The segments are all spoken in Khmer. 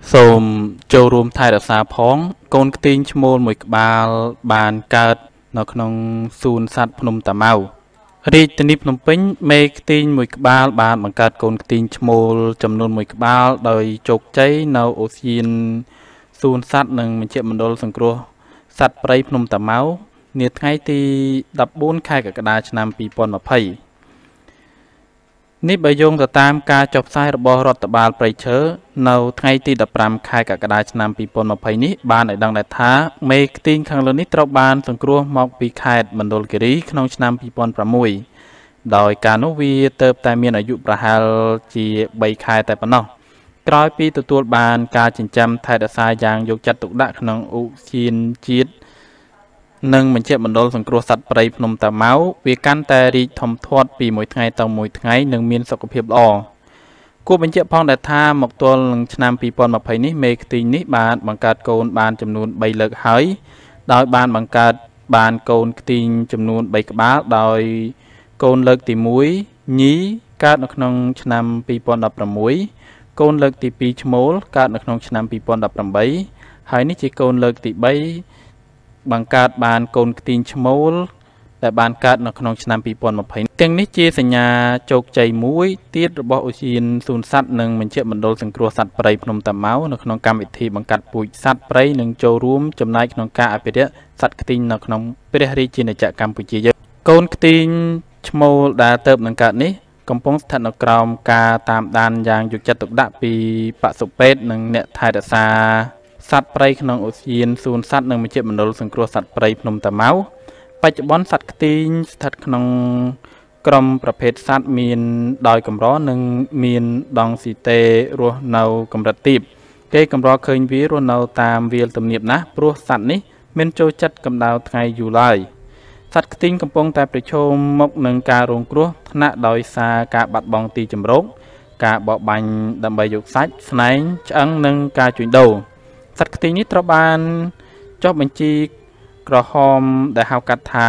សូមចូលរួមថែរក្សាផងកូនខ្ទីងឈ្មោលមួយក្បាលបានកើតនៅក្នុងសួនសត្វភ្នំតាម៉ៅរាជធានីភ្នំពេញមេខ្ទីងមួយក្បាលបានបង្កើតកូនខ្ទីងឈ្មោលចំនួនមួយក្បាលដោយជោគជ័យនៅអូសៀនសួនសត្វនិងមជ្ឈមណ្ឌលសង្គ្រោះសត្វព្រៃភ្នំតាម៉ៅនាថ្ងៃទី14ខែកក្កដាឆ្នាំ2020នេះបើយោងទៅតាមការចុះផ្សាយរបស់រដ្ឋបាលព្រៃឈើនៅថ្ងៃទី15ខែកក្កដាឆ្នាំ2020នេះបានឲ្យដឹងដែរថាមេខ្ទីងខាងលើនេះត្រូវបានសង្គ្រោះមកពីខេត្តមណ្ឌលគិរីក្នុងឆ្នាំ2006ដោយការនោះវាទៅតែមានអាយុប្រហែលជា3ខែតែប៉ុណ្ណោះក្រោយពីទទួលបានការចិញ្ចឹមថែរក្សាយ៉ាងយកចិត្តទុកដាក់ក្នុងឧទ្យានជាតិនិងមជ្ឈមណ្ឌលសង្គ្រោះសត្វព្រៃភ្នំតាម៉ៅវាកាន់តែរីកធំធាត់ពីមួយថ្ងៃទៅមួយថ្ងៃនិងមានសុខភាពល្អគួរបញ្ជាក់ផងដែរថាមកទល់នឹងឆ្នាំ2020នេះមេខ្ទីងនេះបានបង្កើតកូនបានចំនួន3លើកហើយដោយបានបង្កើតបានកូនខ្ទីងចំនួន3ក្បាលដោយកូនលើកទី1ញីកើតនៅក្នុងឆ្នាំ2016កូនលើកទី2ឈ្មោលកើតនៅក្នុងឆ្នាំ2018ហើយនេះជាកូនលើកទី3បង្កើតបានកូនខ្ទីងឈ្មោលដែលបានកើតនៅក្នុងឆ្នាំ2020ទាំងនេះជាសញ្ញាជោគជ័យមួយទៀតរបស់ឧទ្យានសួនសត្វនិងមជ្ឈមណ្ឌលសង្គ្រោះសត្វព្រៃភ្នំតាម៉ៅនៅក្នុងកម្មវិធីបង្កាត់ពូជសត្វព្រៃនិងចូលរួមចំណែកក្នុងការអភិរក្សសត្វខ្ទីងនៅក្នុងព្រះរាជាណាចក្រកម្ពុជាយើងកូនខ្ទីងឈ្មោលដែលទៅនឹងកើតនេះកំពុងស្ថិតនៅក្រោមការតាមដានយ៉ាងយកចិត្តទុកដាក់ពីបសុពេទ្យនិងអ្នកថែរក្សាសត្វព្រៃក្នុងឧទ្យានសួនសត្វនិងមជ្ឈមណ្ឌលសង្គ្រោះសត្វព្រៃភ្នំតាម៉ៅបច្ចុប្បន្នសត្វខ្ទីងស្ថិតក្នុងក្រុមប្រភេទសត្វមានដោយកម្រនិងមានដង់ស៊ីតេរស់នៅកម្រិតទាបគេកម្រឃើញវារស់នៅតាមវាលទំនាបណាស់ព្រោះសត្វនេះមានចូលចិត្តកម្ដៅថ្ងៃយូរឡើយសត្វខ្ទីងកំពុងតែប្រឈមមុខនឹងការរងគ្រោះថ្នាក់ដោយសារការបាត់បង់ទីជម្រកការបរបាញ់ដើម្បីយកសាច់ស្នែងឆ្អឹងនិងការជួញដូរសត្វខ្ទីងនេះត្រូវបានចុះបញ្ជីក្រហមដែលហៅកាត់ថា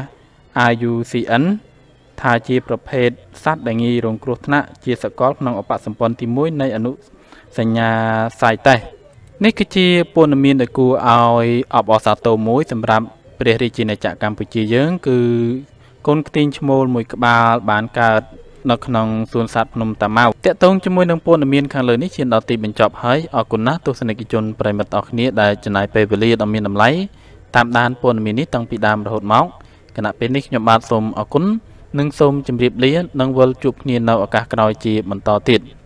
IUCN ថាជាប្រភេទសត្វដែលងាយរងគ្រោះថ្នាក់ជាសកលក្នុងឧបសម្ព័ន្ធទី1នៃអនុសញ្ញាសាយតេសនេះគឺជាព័ត៌មានដែលគួរឲ្យអបអរសាទរមួយសម្រាប់ព្រះរាជាណាចក្រកម្ពុជាយើងគឺកូនខ្ទីងឈ្មោលមួយក្បាលបានកើតនៅក្នុងសួនសត្វភ្នំតាម៉ៅតាក់ទងជាមួយនឹងព័ត៌មានខាងលើនេះឈានដល់ទីបញ្ចប់ហើយអរគុណណាស់ទស្សនិកជនប្រិយមិត្តអរគ្នាដែលចំណាយពេលវេលាដ៏មានតម្លៃតាមដានព័ត៌មាននេះតាំងពីដើមរហូតមកគណៈពេលនេះខ្ញុំបាទសូមអរគុណនិងសូមជម្រាបលានិងវិលជួបគ្នានៅឱកាសក្រោយជាបន្តទៀត